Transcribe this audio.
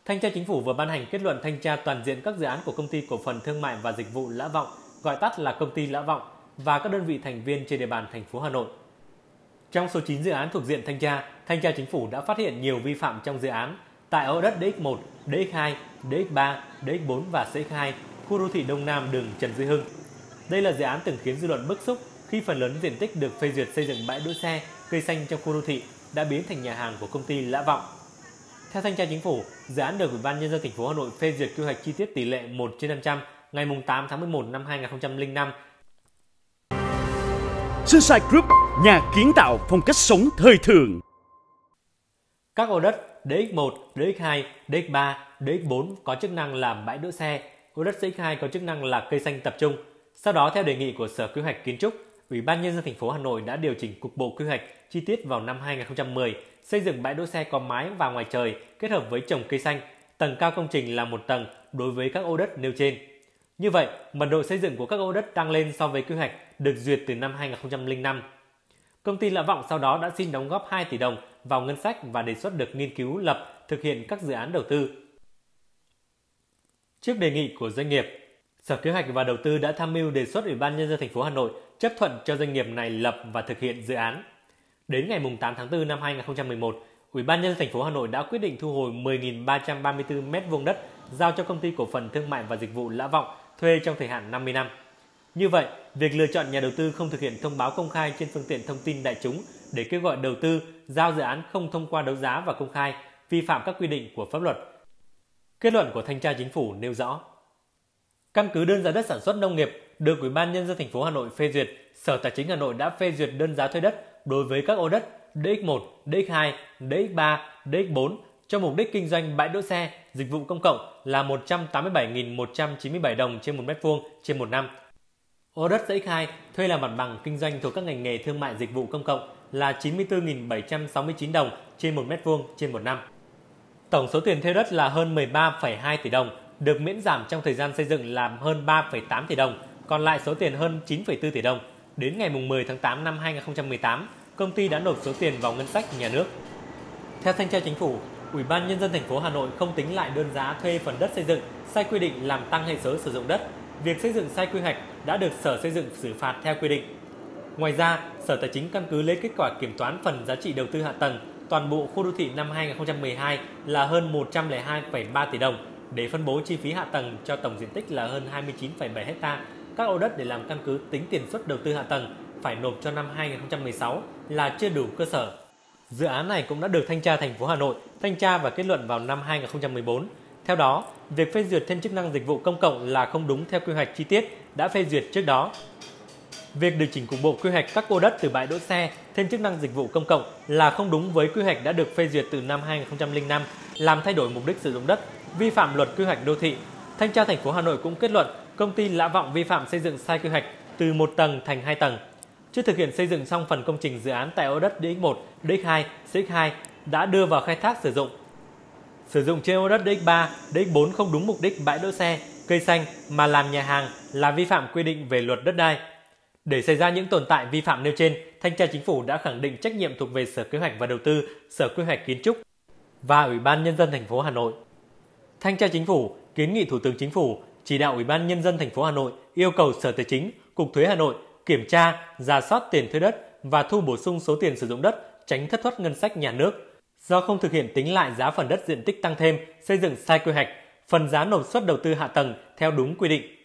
Thanh tra Chính phủ vừa ban hành kết luận thanh tra toàn diện các dự án của Công ty Cổ phần Thương mại và Dịch vụ Lã Vọng, gọi tắt là Công ty Lã Vọng, và các đơn vị thành viên trên địa bàn thành phố Hà Nội. Trong số 9 dự án thuộc diện Thanh tra Chính phủ đã phát hiện nhiều vi phạm trong dự án tại ô đất DX1, DX2, DX3, DX4 và CX2, khu đô thị Đông Nam đường Trần Duy Hưng. Đây là dự án từng khiến dư luận bức xúc khi phần lớn diện tích được phê duyệt xây dựng bãi đỗ xe, cây xanh trong khu đô thị đã biến thành nhà hàng của Công ty Lã Vọng. Theo Thanh tra Chính phủ, dự án được Ủy ban Nhân dân thành phố Hà Nội phê duyệt quy hoạch chi tiết tỷ lệ 1/500 ngày 8 tháng 11 năm 2005. Sunshine Group, nhà kiến tạo phong cách sống thời thượng. Các ô đất DX1, DX2, DX3, DX4 có chức năng làm bãi đỗ xe, ô đất CX2 có chức năng là cây xanh tập trung. Sau đó, theo đề nghị của Sở Quy hoạch Kiến trúc, Ủy ban Nhân dân thành phố Hà Nội đã điều chỉnh cục bộ quy hoạch chi tiết vào năm 2010, xây dựng bãi đỗ xe có mái và ngoài trời kết hợp với trồng cây xanh, tầng cao công trình là 1 tầng đối với các ô đất nêu trên. Như vậy, mật độ xây dựng của các ô đất tăng lên so với quy hoạch được duyệt từ năm 2005. Công ty Lã Vọng sau đó đã xin đóng góp 2 tỷ đồng vào ngân sách và đề xuất được nghiên cứu lập thực hiện các dự án đầu tư. Trước đề nghị của doanh nghiệp, Sở Kế hoạch và Đầu tư đã tham mưu đề xuất Ủy ban Nhân dân thành phố Hà Nội chấp thuận cho doanh nghiệp này lập và thực hiện dự án. Đến ngày 8 tháng 4 năm 2011, Ủy ban Nhân dân thành phố Hà Nội đã quyết định thu hồi 10.334 m2 đất giao cho Công ty Cổ phần Thương mại và Dịch vụ Lã Vọng thuê trong thời hạn 50 năm. Như vậy, việc lựa chọn nhà đầu tư không thực hiện thông báo công khai trên phương tiện thông tin đại chúng để kêu gọi đầu tư, giao dự án không thông qua đấu giá và công khai, vi phạm các quy định của pháp luật. Kết luận của Thanh tra Chính phủ nêu rõ, căn cứ đơn giá đất sản xuất nông nghiệp được Ủy ban Nhân dân thành phố Hà Nội phê duyệt, Sở Tài chính Hà Nội đã phê duyệt đơn giá thuê đất đối với các ô đất DX1, DX2, DX3, DX4 cho mục đích kinh doanh bãi đỗ xe, dịch vụ công cộng là 187.197 đồng trên 1 m2 trên 1 năm. Ô đất CX2 thuê làm mặt bằng kinh doanh thuộc các ngành nghề thương mại dịch vụ công cộng là 94.769 đồng trên 1 m2 trên 1 năm. Tổng số tiền thuê đất là hơn 13,2 tỷ đồng, được miễn giảm trong thời gian xây dựng là hơn 3,8 tỷ đồng, còn lại số tiền hơn 9,4 tỷ đồng. Đến ngày 10 tháng 8 năm 2018, công ty đã nộp số tiền vào ngân sách nhà nước. Theo Thanh tra Chính phủ, Ủy ban Nhân dân thành phố Hà Nội không tính lại đơn giá thuê phần đất xây dựng sai quy định làm tăng hệ số sử dụng đất. Việc xây dựng sai quy hoạch đã được Sở Xây dựng xử phạt theo quy định. Ngoài ra, Sở Tài chính căn cứ lấy kết quả kiểm toán phần giá trị đầu tư hạ tầng toàn bộ khu đô thị năm 2012 là hơn 102,3 tỷ đồng để phân bố chi phí hạ tầng cho tổng diện tích là hơn 29,7 ha. Các ô đất để làm căn cứ tính tiền suất đầu tư hạ tầng phải nộp cho năm 2016 là chưa đủ cơ sở. Dự án này cũng đã được Thanh tra thành phố Hà Nội thanh tra và kết luận vào năm 2014. Theo đó, việc phê duyệt thêm chức năng dịch vụ công cộng là không đúng theo quy hoạch chi tiết đã phê duyệt trước đó. Việc điều chỉnh cục bộ quy hoạch các ô đất từ bãi đỗ xe thêm chức năng dịch vụ công cộng là không đúng với quy hoạch đã được phê duyệt từ năm 2005, làm thay đổi mục đích sử dụng đất, vi phạm luật quy hoạch đô thị. Thanh tra thành phố Hà Nội cũng kết luận công ty Lã Vọng vi phạm xây dựng sai quy hoạch từ 1 tầng thành 2 tầng. Chưa thực hiện xây dựng xong phần công trình dự án tại ô đất DX1, DX2, CX2 đã đưa vào khai thác sử dụng. Sử dụng trên ô đất DX3, DX4 không đúng mục đích bãi đỗ xe, cây xanh mà làm nhà hàng là vi phạm quy định về luật đất đai. Để xảy ra những tồn tại vi phạm nêu trên, Thanh tra Chính phủ đã khẳng định trách nhiệm thuộc về Sở Kế hoạch và Đầu tư, Sở Quy hoạch Kiến trúc và Ủy ban Nhân dân thành phố Hà Nội. Thanh tra Chính phủ kiến nghị Thủ tướng Chính phủ chỉ đạo Ủy ban Nhân dân thành phố Hà Nội yêu cầu Sở Tài chính, Cục Thuế Hà Nội kiểm tra, rà soát tiền thuê đất và thu bổ sung số tiền sử dụng đất, tránh thất thoát ngân sách nhà nước. Do không thực hiện tính lại giá phần đất diện tích tăng thêm, xây dựng sai quy hoạch, phần giá nộp suất đầu tư hạ tầng theo đúng quy định.